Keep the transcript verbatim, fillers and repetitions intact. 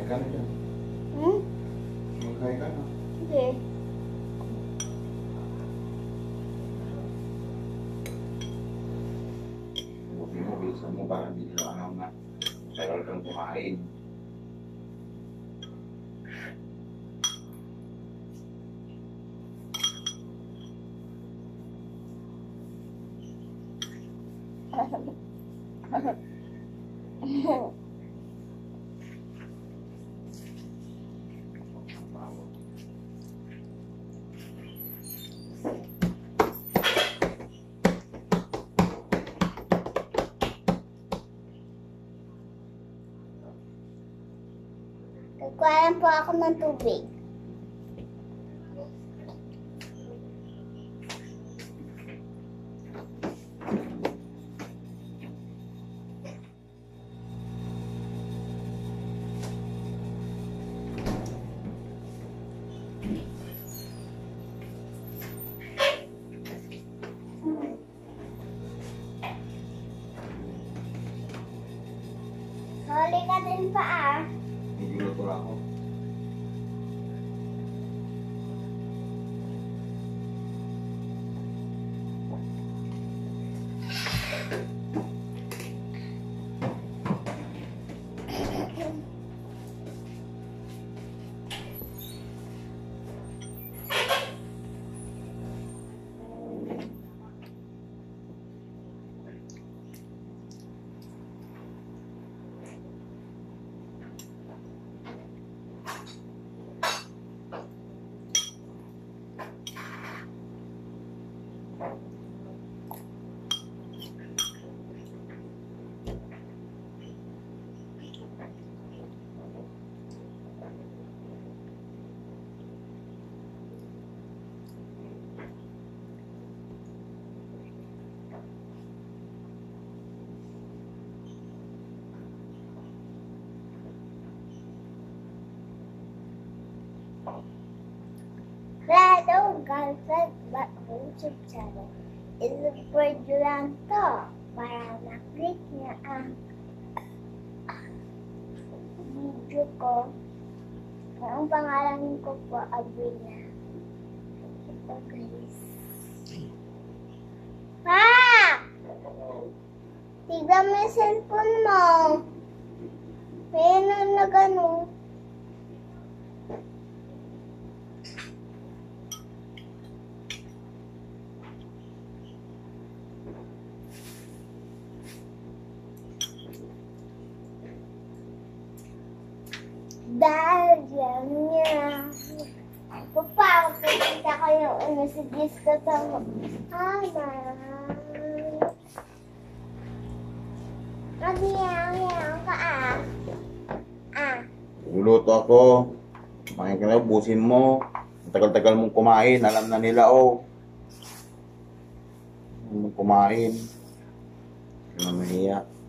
ka na dyan. Hmm? Magkain ka na. Sige. Buti mo, bilisan mo para hindi nila alam na tagal kang kumain. Nagkuhanan po ako ng tubig. Huli ka din pa ah. Nagluto ako. Hello, girlfriend, ba't mo YouTube channel? I-subscribe nyo lang to para maklik niya ang video ko. Ang pangalan ko po, Abrina. Ito guys. Pa! Tignan mo yung cellphone mo. May na gano'n. Dahil yan niya. Papa, pagkita ko yung messages ko sa ama. Magiyang-yang ka ah. Ah. Nagluto ako. Kumain ka na, ubusin mo. Ang tagal-tagal mong kumain, alam na nila oh. Mong kumain. Hindi na mahiya.